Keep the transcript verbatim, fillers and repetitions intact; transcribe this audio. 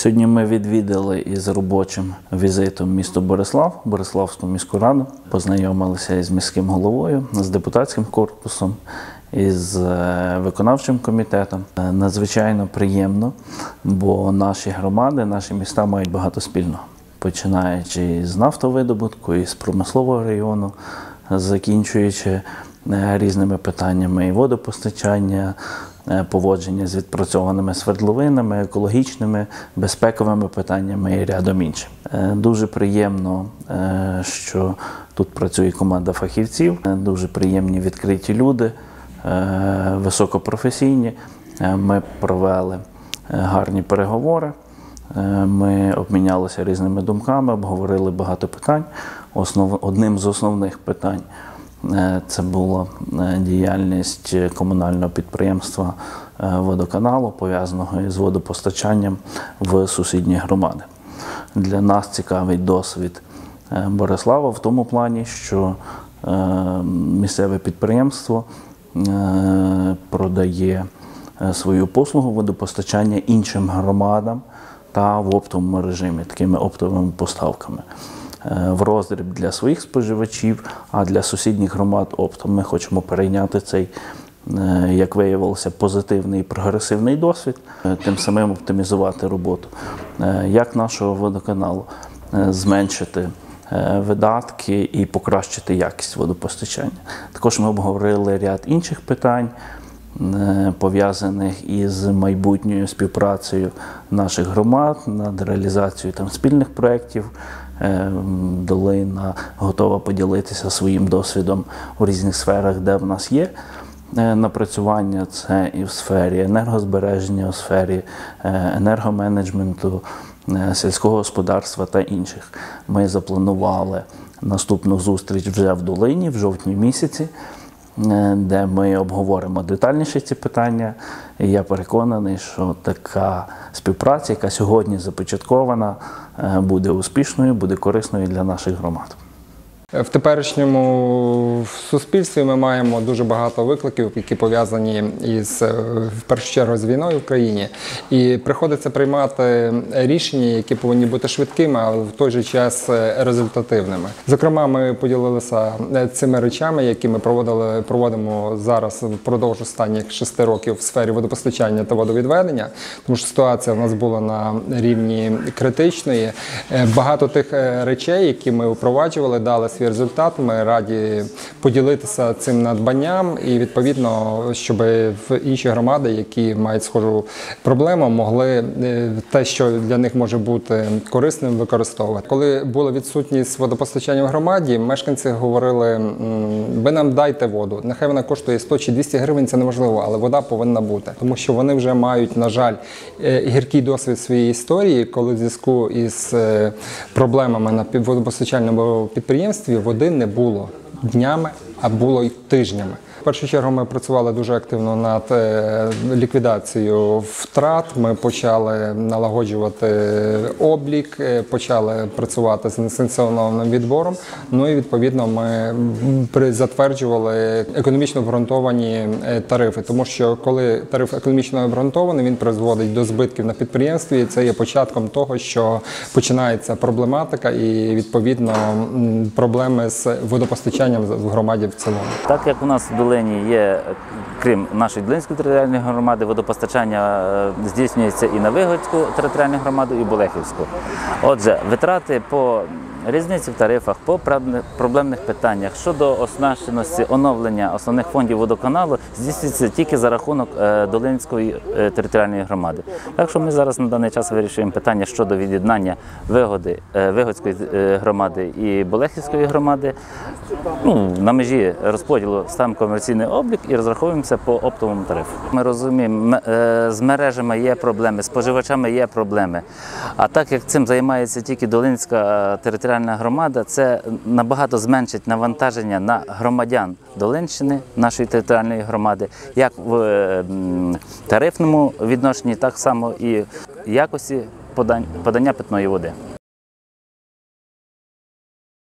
Сьогодні ми відвідали із робочим візитом місто Борислав, Бориславську міську раду, познайомилися із міським головою, з депутатським корпусом, із виконавчим комітетом. Надзвичайно приємно, бо наші громади, наші міста мають багато спільного. Починаючи з нафтовидобутку, із промислового району, закінчуючи різними питаннями і водопостачання, поводження з відпрацьованими свердловинами, екологічними, безпековими питаннями і рядом інших. Дуже приємно, що тут працює команда фахівців, дуже приємні відкриті люди, високопрофесійні. Ми провели гарні переговори, ми обмінялися різними думками, обговорили багато питань. Основ... Одним з основних питань це була діяльність комунального підприємства водоканалу, пов'язаного із водопостачанням в сусідні громади. Для нас цікавий досвід Борислава в тому плані, що місцеве підприємство продає свою послугу водопостачання іншим громадам та в оптовому режимі, такими оптовими поставками. В роздріб для своїх споживачів, а для сусідніх громад оптом. Ми хочемо перейняти цей, як виявилося, позитивний і прогресивний досвід, тим самим оптимізувати роботу як нашого водоканалу, зменшити видатки і покращити якість водопостачання. Також ми обговорили ряд інших питань, пов'язаних із майбутньою співпрацею наших громад над реалізацією там спільних проєктів. Долина готова поділитися своїм досвідом у різних сферах, де в нас є напрацювання. Це і в сфері енергозбереження, у сфері енергоменеджменту, сільського господарства та інших. Ми запланували наступну зустріч вже в Долині в жовтні місяці, де ми обговоримо детальніше ці питання. І я переконаний, що така співпраця, яка сьогодні започаткована, буде успішною, буде корисною для наших громад. В теперішньому суспільстві ми маємо дуже багато викликів, які пов'язані із, в першу чергу, з війною в країні. І приходиться приймати рішення, які повинні бути швидкими, але в той же час результативними. Зокрема, ми поділилися цими речами, які ми проводили, проводимо зараз впродовж останніх шести років в сфері водопостачання та водовідведення, тому що ситуація в нас була на рівні критичної. Багато тих речей, які ми впроваджували, дали свій результат. Ми раді поділитися цим надбанням і, відповідно, щоб в інші громади, які мають схожу проблему, могли те, що для них може бути корисним, використовувати. Коли була відсутність водопостачання в громаді, мешканці говорили: ви нам дайте воду. Нехай вона коштує сто чи двісті гривень, це неможливо, але вода повинна бути. Тому що вони вже мають, на жаль, гіркий досвід своєї історії, коли в зв'язку із проблемами на водопостачальному підприємстві води не було днями, а було й тижнями. В першу чергу ми працювали дуже активно над ліквідацією втрат, ми почали налагоджувати облік, почали працювати з несанкціонованим відбором, ну і відповідно ми затверджували економічно обґрунтовані тарифи, тому що коли тариф економічно обґрунтований, він призводить до збитків на підприємстві, і це є початком того, що починається проблематика і відповідно проблеми з водопостачанням в громаді в цілому. Так як у нас в Долині є, крім нашої Долинської територіальної громади, водопостачання здійснюється і на Вигодську територіальну громаду, і Болехівську. Отже, витрати по різниці в тарифах, по проблемних питаннях щодо оснащеності, оновлення основних фондів водоканалу здійснюється тільки за рахунок Долинської територіальної громади. Так що ми зараз на даний час вирішуємо питання щодо від'єднання Вигоди, Вигодської громади і Болехівської громади. Ну, на межі розподілу ставимо комерційний облік і розраховуємося по оптовому тарифу. Ми розуміємо, з мережами є проблеми, з споживачами є проблеми. А так як цим займається тільки Долинська територіальна громада, це набагато зменшить навантаження на громадян Долинщини, нашої територіальної громади, як в тарифному відношенні, так само і в якості подання питної води.